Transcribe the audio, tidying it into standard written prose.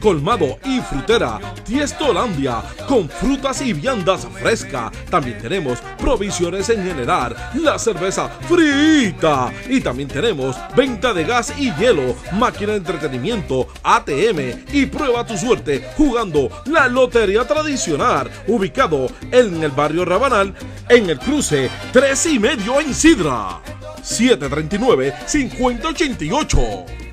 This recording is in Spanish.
colmado y frutera Tiestolandia con frutas y viandas frescas. También tenemos provisiones en general, la cerveza frita y también tenemos venta de gas y hielo, máquina de entretenimiento, ATM y prueba tu suerte jugando la lotería tradicional, ubicado en el barrio Rabanal en el cruce 3 y medio en Sidra. 739-5088.